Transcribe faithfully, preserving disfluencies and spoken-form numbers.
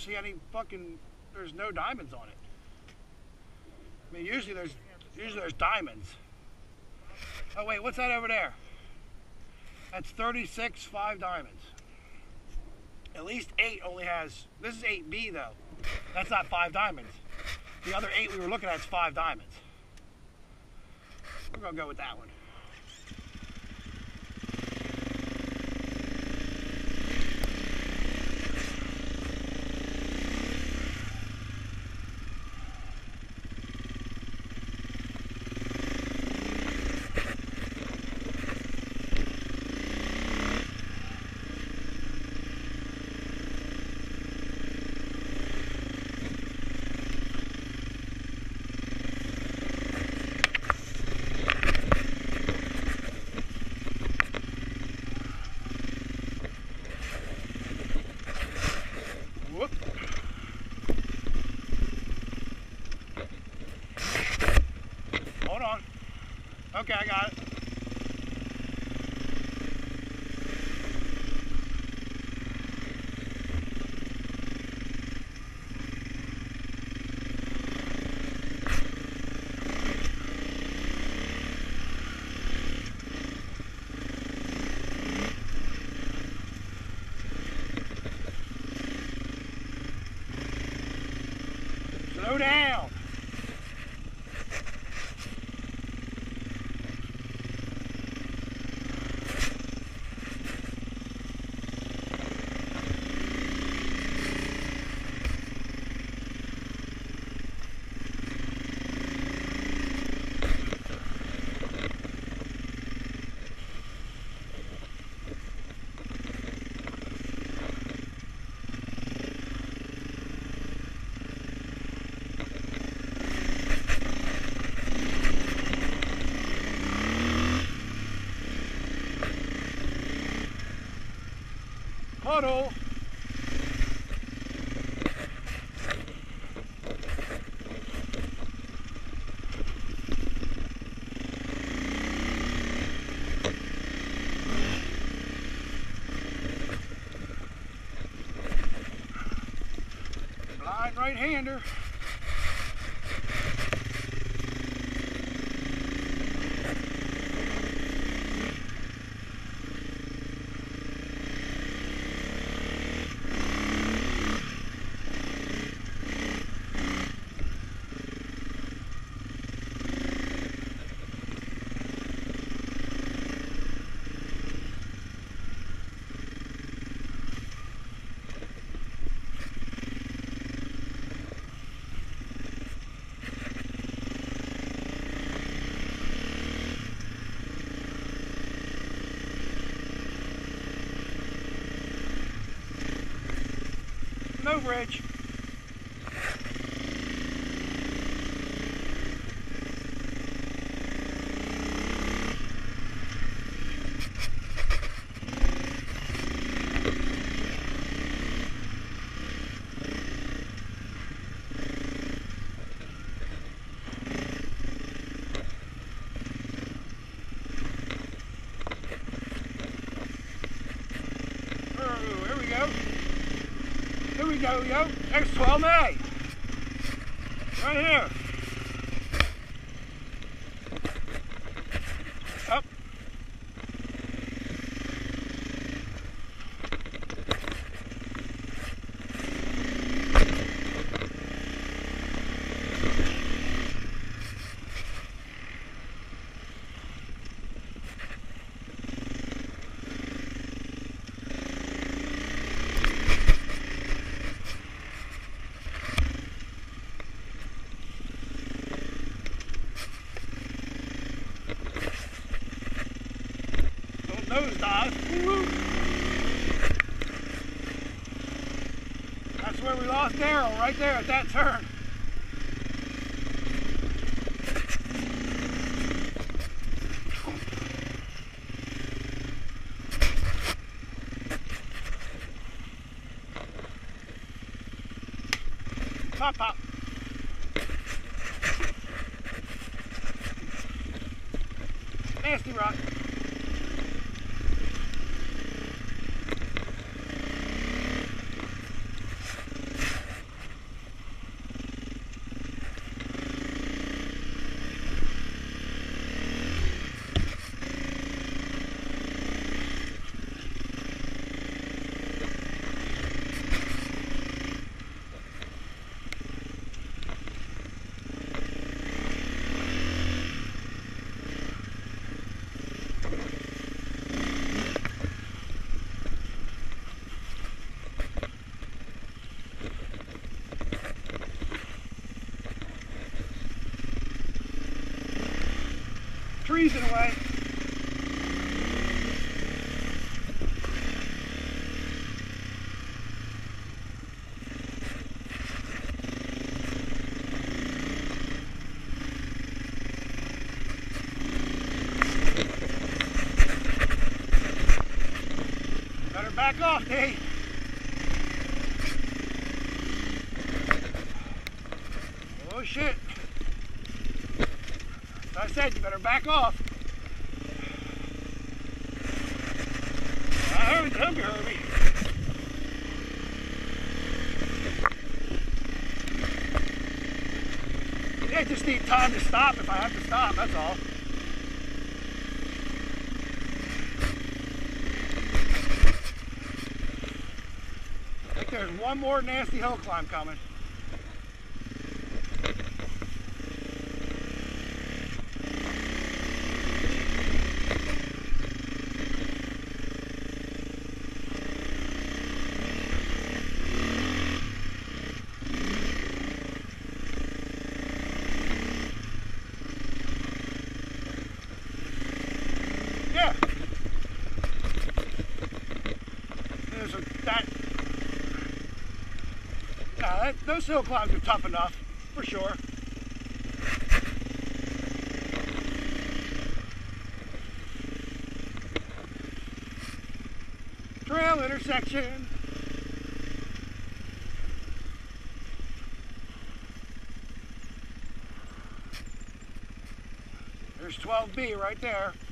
see any fucking, there's no diamonds on it. I mean, usually there's, usually there's diamonds. Oh wait, what's that over there? That's thirty-six, five diamonds. At least eight only has, this is eight B though. That's not five diamonds. The other eight we were looking at is five diamonds. We're gonna go with that one. Okay, I got it. Slow down. Puddle. Blind right-hander. No bridge. Oh, here we go. Here we go, yo. X twelve A. Right here. Up. Nosedive. Woo. That's where we lost Daryl, right there at that turn. Pop, pop. Nasty rock. freezing away. Better back off, Dave. Oh shit. So I said you better back off. I heard him, you heard me. I just need time to stop if I have to stop, that's all. I think there's one more nasty hill climb coming. Yeah. There's a, that, yeah, that, those hill climbs are tough enough, for sure. Trail intersection. There's twelve B right there.